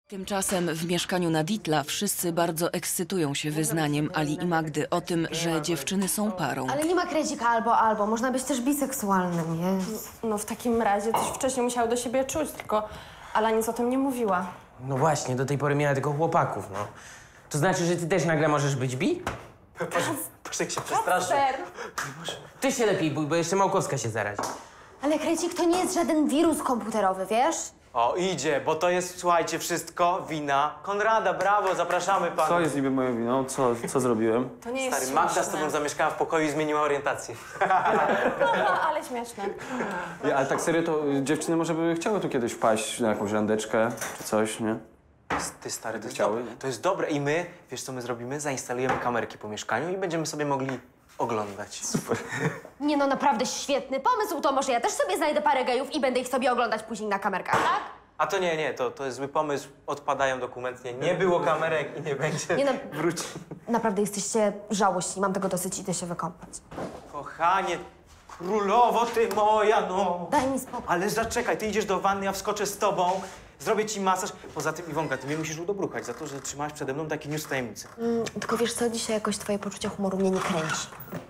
Tymczasem w mieszkaniu na Dietla wszyscy bardzo ekscytują się wyznaniem Ali i Magdy o tym, że dziewczyny są parą. Ale nie ma krecika albo. Można być też biseksualnym, jest. No w takim razie coś wcześniej musiały do siebie czuć, tylko Ala nic o tym nie mówiła. No właśnie, do tej pory miała tylko chłopaków, no. To znaczy, że ty też nagle możesz być bi? Patrz, jak się przestraszy. Ty się lepiej bój, bo jeszcze Małkowska się zarazi. Ale krecik to nie jest żaden wirus komputerowy, wiesz? O, idzie, bo to jest, słuchajcie, wszystko wina Konrada. Brawo, zapraszamy pana. Co jest niby moją winą? Co zrobiłem? To nie jest Stary, Magda z śmieszne. tobą zamieszkała w pokoju i zmieniła orientację. No, ale śmieszne. Ja, ale tak serio, to dziewczyny może by chciały tu kiedyś wpaść na jakąś randeczkę czy coś, nie? Ty, stary, to jest Chciały? dobre. To jest dobre i my, wiesz co my zrobimy? Zainstalujemy kamerki po mieszkaniu i będziemy sobie mogli oglądać. Super. Nie no, naprawdę świetny pomysł. To może ja też sobie znajdę parę gejów i będę ich sobie oglądać później na kamerkach, tak? A to nie, to jest zły pomysł. Odpadają dokumentnie. Nie było kamerek i nie będzie. Nie no, Wróci. naprawdę jesteście żałości. Mam tego dosyć, idę się wykąpać. Kochanie, królowo ty moja, no. Daj mi spokój. Ale zaczekaj, ty idziesz do wanny, ja wskoczę z tobą, zrobię ci masaż. Poza tym, Iwonka, ty mnie musisz udobruchać za to, że trzymałaś przede mną taki news tajemnicy. Tylko wiesz co, dzisiaj jakoś twoje poczucie humoru mnie nie kręci.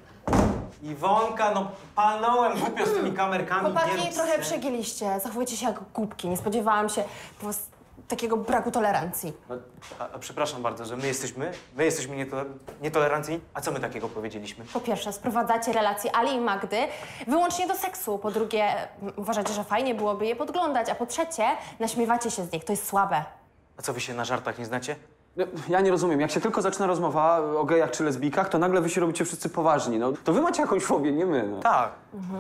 Iwonka, no palnąłem głupio z tymi kamerkami. Chłopaki, nie rób trochę scen. przegięliście. Zachowujecie się jak głupki. Nie spodziewałam się po was takiego braku tolerancji. A przepraszam bardzo, że my jesteśmy nietolerancyjni. A co my takiego powiedzieliśmy? Po pierwsze, sprowadzacie relacje Ali i Magdy wyłącznie do seksu. Po drugie, uważacie, że fajnie byłoby je podglądać. A po trzecie, naśmiewacie się z nich. To jest słabe. A co, wy się na żartach nie znacie? No, ja nie rozumiem, jak się tylko zaczyna rozmowa o gejach czy lesbijkach, to nagle wy się robicie wszyscy poważni, no. To wy macie jakąś fobię, nie my, no. Tak.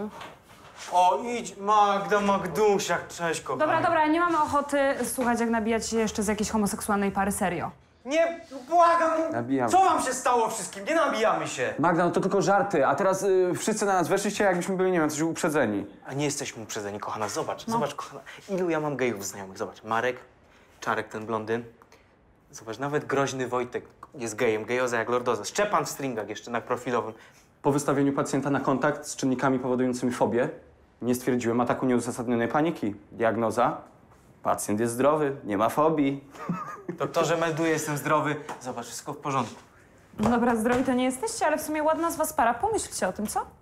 O, idź, Magda, Magdusia, cześć, kochana. Dobra, nie mamy ochoty słuchać, jak nabijać się jeszcze z jakiejś homoseksualnej pary, serio. Nie, błagam! Nabijam. Co wam się stało wszystkim? Nie nabijamy się! Magda, no to tylko żarty, a teraz wszyscy na nas weszliście, jakbyśmy byli, nie wiem, coś uprzedzeni. A nie jesteśmy uprzedzeni, kochana, zobacz, zobacz, kochana. Ilu ja mam gejów znajomych, zobacz. Marek, Czarek, ten blondyn. Zobacz, nawet groźny Wojtek jest gejem, gejoza jak lordoza. Szczepan w stringach jeszcze na profilowym. Po wystawieniu pacjenta na kontakt z czynnikami powodującymi fobię nie stwierdziłem ataku nieuzasadnionej paniki. Diagnoza? Pacjent jest zdrowy, nie ma fobii. Doktorze, melduję, jestem zdrowy. Zobacz, wszystko w porządku. No dobra, zdrowi to nie jesteście, ale w sumie ładna z was para. Pomyślcie o tym, co?